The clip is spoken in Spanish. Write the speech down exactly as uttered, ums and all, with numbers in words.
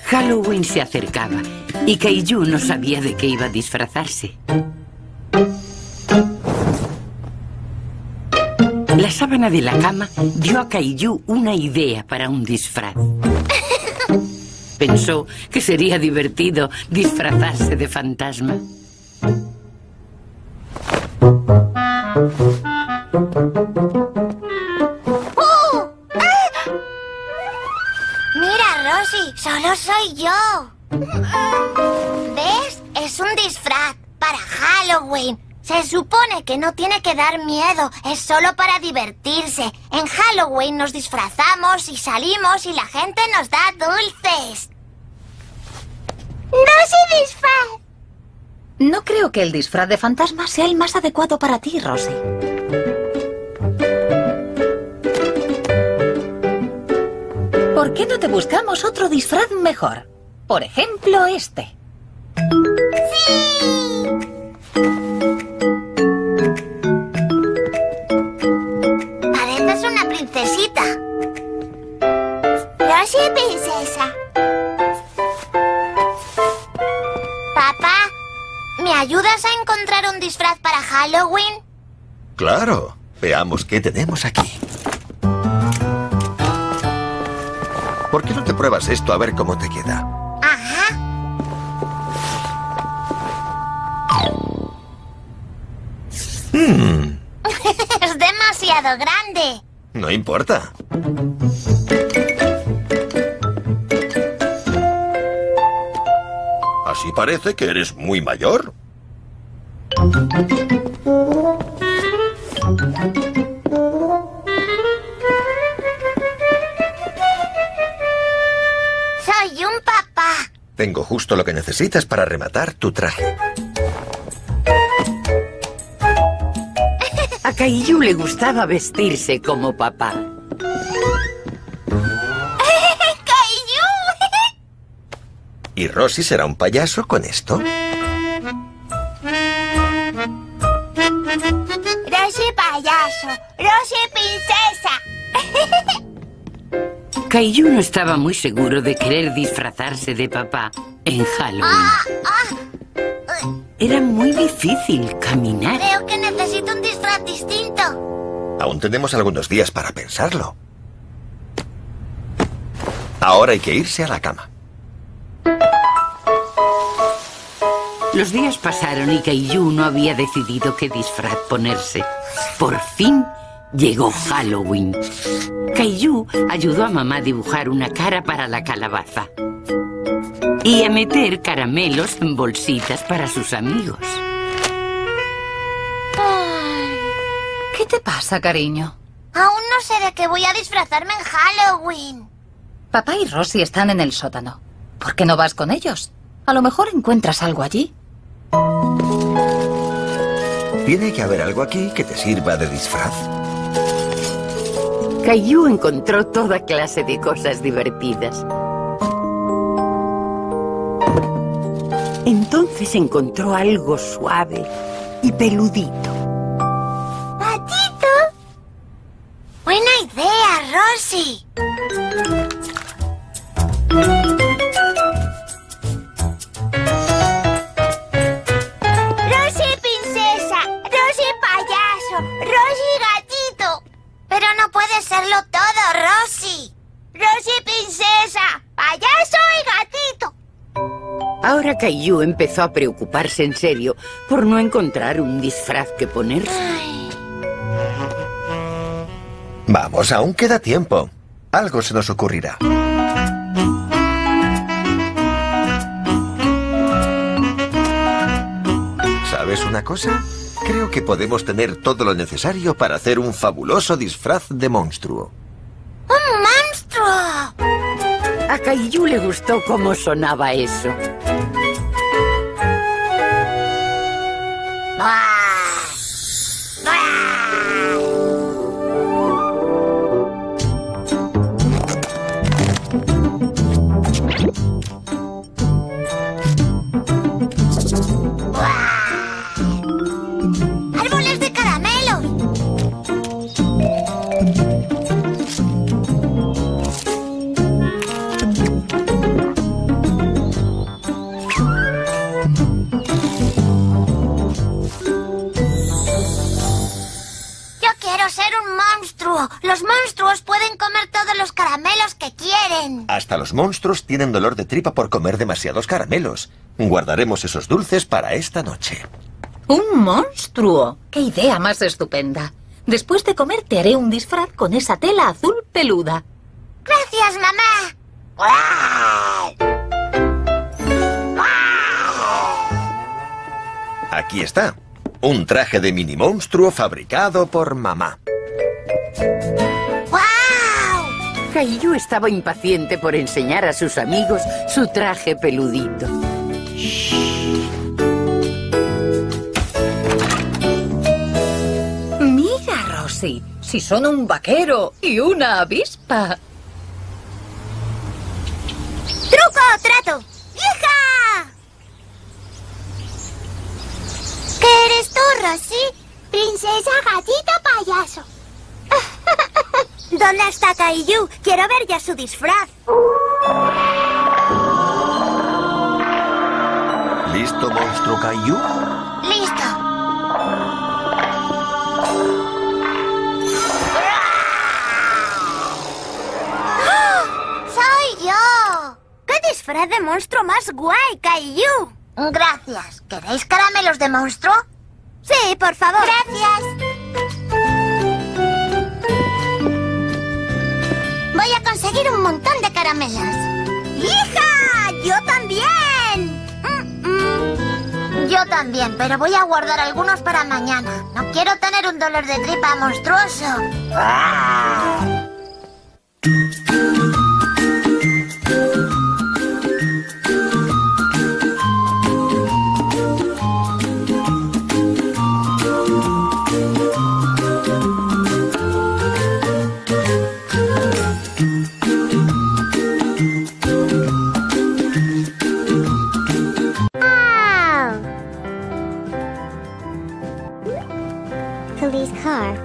Halloween se acercaba y Kaiju no sabía de qué iba a disfrazarse. La sábana de la cama dio a Kaiju una idea para un disfraz. Pensó que sería divertido disfrazarse de fantasma. ¡Uh! ¡Ah! Mira, Rosie, solo soy yo. ¿Ves? Es un disfraz para Halloween. Se supone que no tiene que dar miedo, es solo para divertirse. En Halloween nos disfrazamos y salimos y la gente nos da dulces. ¡No se disfraz! No creo que el disfraz de fantasma sea el más adecuado para ti, Rosie. ¿Por qué no te buscamos otro disfraz mejor? Por ejemplo, este. ¡Sí! Pareces una princesita. Rosie, princesa. Papá, ¿me ayudas a encontrar un disfraz para Halloween? Claro. Veamos qué tenemos aquí. ¿Por qué no te pruebas esto a ver cómo te queda? Ajá. Hmm. Es demasiado grande. No importa. Así parece que eres muy mayor. Soy un papá. Tengo justo lo que necesitas para rematar tu traje. A Kaiju le gustaba vestirse como papá. ¡Kaiju! ¿Y Rosie será un payaso con esto? Rosie payaso, Rosie princesa. Kaiju no estaba muy seguro de querer disfrazarse de papá en Halloween. Ah, ah. Era muy difícil caminar. Creo que necesito un disfraz distinto. Aún tenemos algunos días para pensarlo. Ahora hay que irse a la cama. Los días pasaron y Kaiju no había decidido qué disfraz ponerse. Por fin llegó Halloween. Kaiju ayudó a mamá a dibujar una cara para la calabaza y a meter caramelos en bolsitas para sus amigos. ¿Qué te pasa, cariño? Aún no sé de qué voy a disfrazarme en Halloween. Papá y Rosie están en el sótano. ¿Por qué no vas con ellos? A lo mejor encuentras algo allí. Tiene que haber algo aquí que te sirva de disfraz. Kaiju encontró toda clase de cosas divertidas. Entonces encontró algo suave y peludito. ¿Patito? Buena idea, Rosie. Rosie princesa, Rosie payaso, Rosie gatito. Pero no puede serlo todo, Rosie. Rosie princesa, payaso y gatito. Ahora Kaiju empezó a preocuparse en serio por no encontrar un disfraz que ponerse. Ay. Vamos, aún queda tiempo. Algo se nos ocurrirá. ¿Sabes una cosa? Creo que podemos tener todo lo necesario para hacer un fabuloso disfraz de monstruo. ¡Un monstruo! A Kaiju le gustó cómo sonaba eso. ¡Árboles de caramelo! Hasta los monstruos tienen dolor de tripa por comer demasiados caramelos. Guardaremos esos dulces para esta noche. ¡Un monstruo! ¡Qué idea más estupenda! Después de comer te haré un disfraz con esa tela azul peluda. ¡Gracias, mamá! Aquí está. Un traje de mini monstruo fabricado por mamá. ¡Guau! Caillou estaba impaciente por enseñar a sus amigos su traje peludito. Mira, Rosie, si son un vaquero y una avispa. ¡Truco o trato! ¡Hija! ¿Qué eres tú, Rosie? Princesa Gatita Payaso. ¿Dónde está Caillou? Quiero ver ya su disfraz. ¿Listo, monstruo Caillou? ¡Listo! ¡Ah! ¡Soy yo! ¡Qué disfraz de monstruo más guay, Caillou! Gracias. ¿Queréis caramelos de monstruo? Sí, por favor. Gracias. Voy a conseguir un montón de caramelos. ¡Hija! ¡Yo también! Mm, mm. Yo también, pero voy a guardar algunos para mañana. No quiero tener un dolor de tripa monstruoso. ¡Ah! Police car.